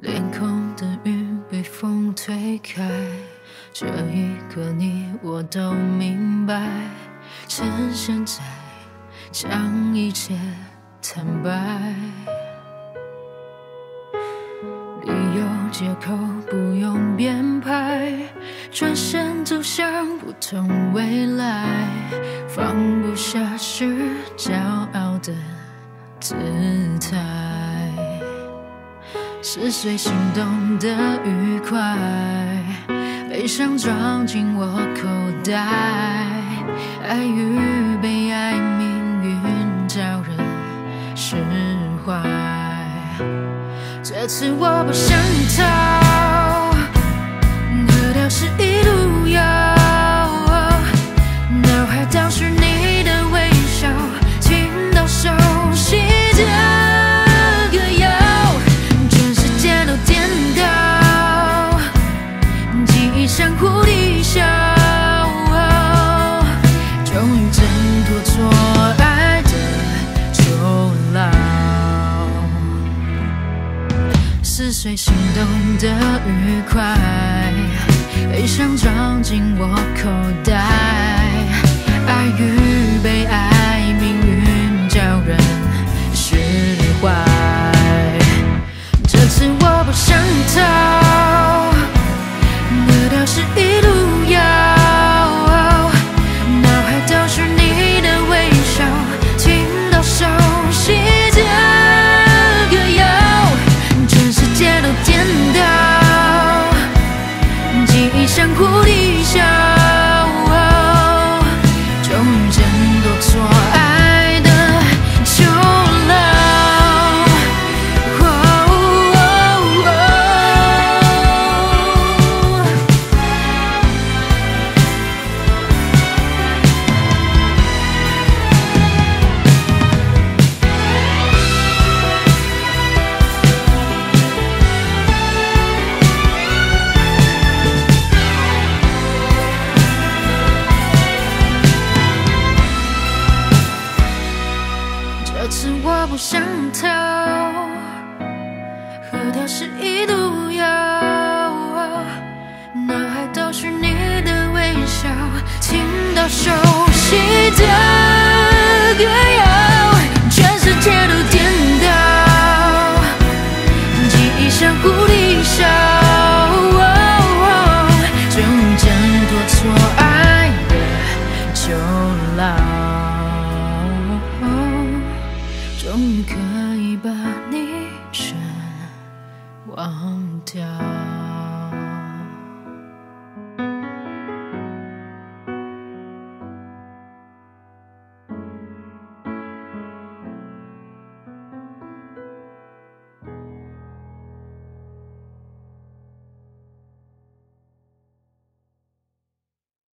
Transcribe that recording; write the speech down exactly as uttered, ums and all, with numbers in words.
脸空的云被风推开，这一刻你我都明白，趁现在将一切坦白。理由借口不用编排，转身走向不同未来，放不下是骄傲的姿态，是随心动的愉快，悲伤装进我口袋，爱与被爱，命运叫人释怀。这次我不想逃，可掉是一路遥，脑海倒是你的微笑，听到熟悉的歌谣，全世界都颠倒，记忆像蝴蝶笑，终于挣脱错爱的囚牢，似随心动的愉快，悲伤装进我口袋，爱与被爱，命运叫人释怀。这次我不想逃，可掉是一路遥，脑海都是你的微笑，听到熟悉的歌谣，全世界都颠倒，记忆像蝴蝶笑，终于挣脱错爱的囚牢。这次我不想逃，可掉是一路遥，脑海都是你的微笑，听到熟悉的歌谣，全世界都颠倒，记忆像蝴蝶笑，终于挣脱错爱的囚牢，终于可以把你全忘掉。